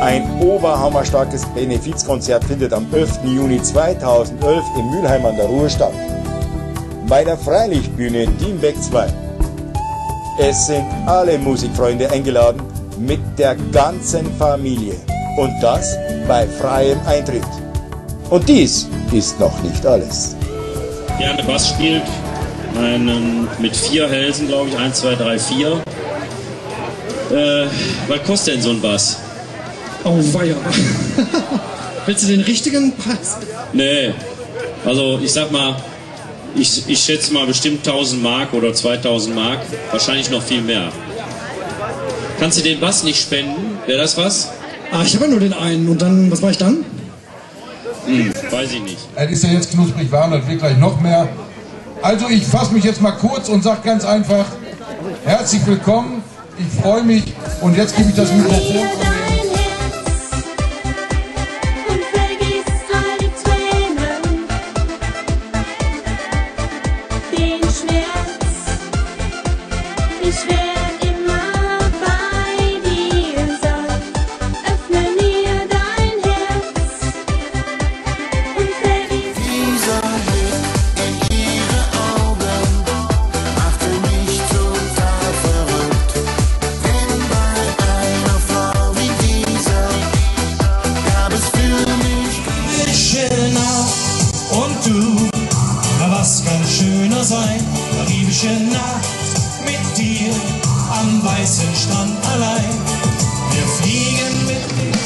Ein oberhammerstarkes Benefizkonzert findet am 11. Juni 2011 in Mülheim an der Ruhr statt. Bei der Freilichtbühne Dienbeck 2. Es sind alle Musikfreunde eingeladen mit der ganzen Familie. Und das bei freiem Eintritt. Und dies ist noch nicht alles. Ja, der Bass spielt einen mit 4 Hälsen, glaube ich, 1, 2, 3, 4. Was kostet denn so ein Bass? Oh weia. Willst du den richtigen Preis? Nee, also ich sag mal, ich schätze mal bestimmt 1000 Mark oder 2000 Mark, wahrscheinlich noch viel mehr. Kannst du den Bass nicht spenden? Wäre das was? Ah, ich habe ja nur den einen. Und dann, was mache ich dann? Weiß ich nicht. Es ist ja jetzt knusprig warm, das wird gleich noch mehr. Also ich fasse mich jetzt mal kurz und sage ganz einfach, herzlich willkommen, ich freue mich und jetzt gebe ich das Mikrofon. Ich werd immer bei dir sein, öffne mir dein Herz und vergiss. Dieser Blick in ihre Augen machte mich total verrückt. Denn bei einer Frau wie dieser gab es für mich Schöner und du, na was kann schöner sein, karibische Nacht. Mit dir am weißen Strand allein. Wir fliegen mit dir.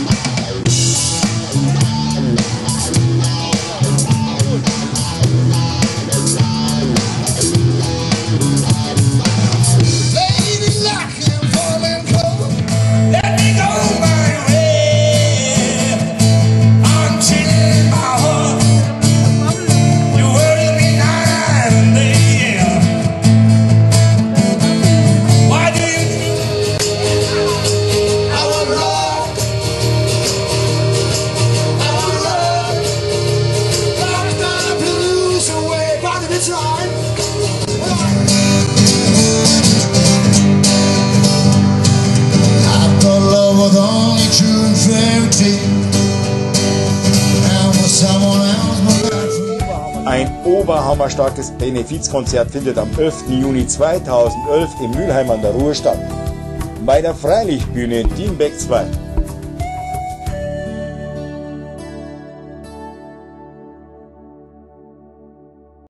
Lady luck and falling cold. Let me go my way until my heart. You worry me night and day. Ein oberhammerstarkes Benefizkonzert findet am 11. Juni 2011 in Mülheim an der Ruhr statt. Bei der Freilichtbühne Dienbeck 2.